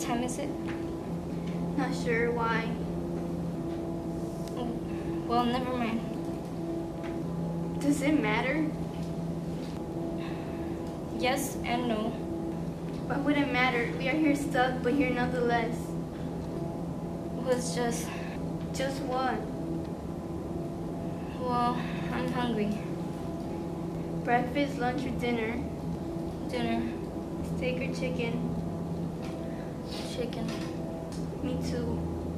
time is it? Not sure why. Oh, well, never mind. Does it matter? Yes and no. Why would it matter? We are here stuck, but here nonetheless. Well, it's just... Just what? Well, I'm hungry. Breakfast, lunch, or dinner? Dinner. Steak or chicken? Chicken. Me too.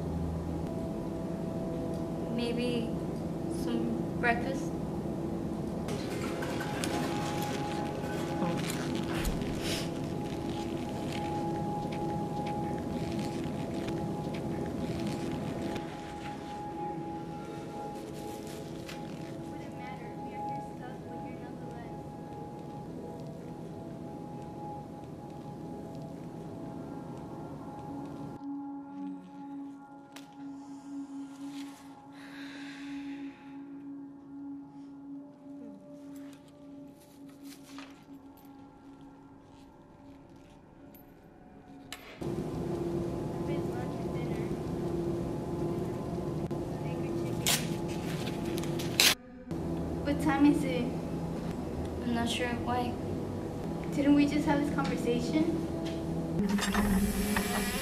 Maybe some breakfast? What time is it? I'm not sure why. Didn't we just have this conversation?